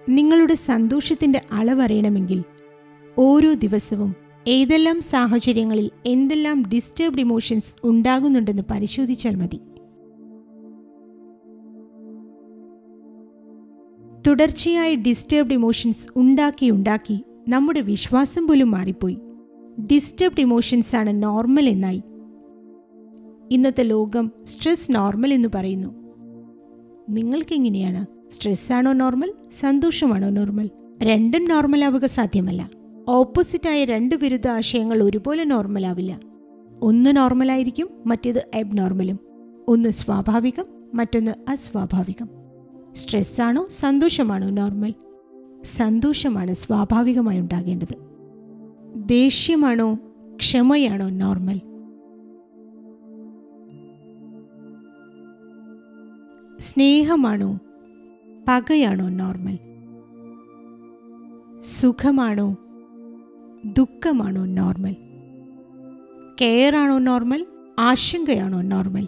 നിങ്ങളുടെ സന്തോഷത്തിൻ്റെ അളവറിയണമെങ്കിൽ ഓരോ ദിവസവും ഏതെല്ലാം സാഹചര്യങ്ങളിൽ എന്തെല്ലാം ഡിസ്റ്റർബ്ഡ് ഇമോഷൻസ് ഉണ്ടാകുന്നുണ്ടെന്ന് പരിശോധിച്ചാൽ മതി. തുടർച്ചയായ ഡിസ്റ്റർബ്ഡ് ഇമോഷൻസ് ഉണ്ടാക്കി നമ്മുടെ വിശ്വാസം പോലും മാറിപ്പോയി. ഡിസ്റ്റർബ്ഡ് ഇമോഷൻസ് ആണ് നോർമൽ എന്നായി. ഇന്നത്തെ ലോകം സ്ട്രെസ് നോർമൽ എന്ന് പറയുന്നു. നിങ്ങൾക്കെങ്ങനെയാണ്? സ്ട്രെസ്സാണോ നോർമൽ? സന്തോഷമാണോ നോർമൽ? രണ്ടും നോർമൽ ആവുക സാധ്യമല്ല. ഓപ്പോസിറ്റായ രണ്ട് വിരുദ്ധ ആശയങ്ങൾ ഒരുപോലെ നോർമൽ ആവില്ല. ഒന്ന് നോർമലായിരിക്കും, മറ്റേത് അബ്നോർമലും. ഒന്ന് സ്വാഭാവികം, മറ്റൊന്ന് അസ്വാഭാവികം. സ്ട്രെസ്സാണോ സന്തോഷമാണോ നോർമൽ? സന്തോഷമാണ് സ്വാഭാവികമായി ഉണ്ടാകേണ്ടത്. ദേഷ്യമാണോ ക്ഷമയാണോ നോർമൽ? സ്നേഹമാണോ പകയാണോ നോർമൽ? സുഖമാണോ ദുഃഖമാണോ നോർമൽ? കെയറാണോ നോർമൽ? ആശങ്കയാണോ നോർമൽ?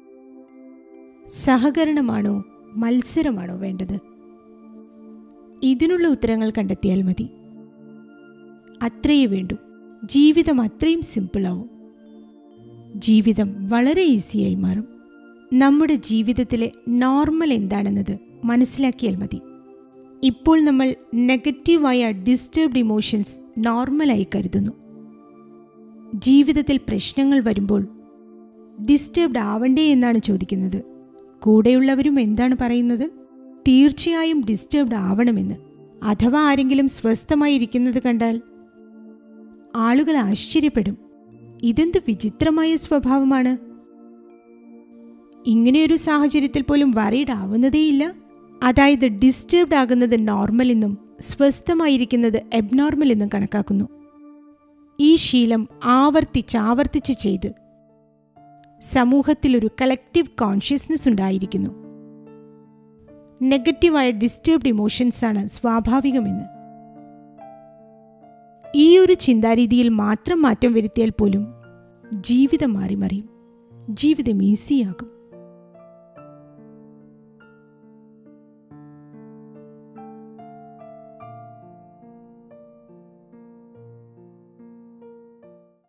സഹകരണമാണോ മത്സരമാണോ വേണ്ടത്? ഇതിനുള്ള ഉത്തരങ്ങൾ കണ്ടെത്തിയാൽ മതി. അത്രയേ വേണ്ടൂ. ജീവിതം അത്രയും സിമ്പിളാവും. ജീവിതം വളരെ ഈസിയായി മാറും. നമ്മുടെ ജീവിതത്തിലെ നോർമൽ എന്താണെന്നത് മനസ്സിലാക്കിയാൽ മതി. ഇപ്പോൾ നമ്മൾ നെഗറ്റീവായ ഡിസ്റ്റർബ്ഡ് ഇമോഷൻസ് നോർമലായി കരുതുന്നു. ജീവിതത്തിൽ പ്രശ്നങ്ങൾ വരുമ്പോൾ ഡിസ്റ്റർബ്ഡ് ആവണ്ടേ എന്നാണ് ചോദിക്കുന്നത്. കൂടെയുള്ളവരും എന്താണ് പറയുന്നത്? തീർച്ചയായും ഡിസ്റ്റർബ്ഡ് ആവണമെന്ന്. അഥവാ ആരെങ്കിലും സ്വസ്ഥമായിരിക്കുന്നത് കണ്ടാൽ ആളുകൾ ആശ്ചര്യപ്പെടും. ഇതെന്ത് വിചിത്രമായ സ്വഭാവമാണ്! ഇങ്ങനെയൊരു സാഹചര്യത്തിൽ പോലും വറീഡ് ആവുന്നതേയില്ല. അതായത് ഡിസ്റ്റർബ്ഡ് ആകുന്നത് നോർമൽ എന്നും സ്വസ്ഥമായിരിക്കുന്നത് അബ്നോർമൽ എന്നും കണക്കാക്കുന്നു. ഈ ശീലം ആവർത്തിച്ച് ചെയ്ത് സമൂഹത്തിൽ ഒരു കളക്റ്റീവ് കോൺഷ്യസ്നസ് ഉണ്ടായിരിക്കുന്നു. നെഗറ്റീവായ ഡിസ്റ്റർബ്ഡ് ഇമോഷൻസാണ് സ്വാഭാവികമെന്ന്. ഈ ഒരു ചിന്താരീതിയിൽ മാത്രം മാറ്റം വരുത്തിയാൽ പോലും ജീവിതം മാറി മറിയും. ജീവിതം ഈസിയാകും.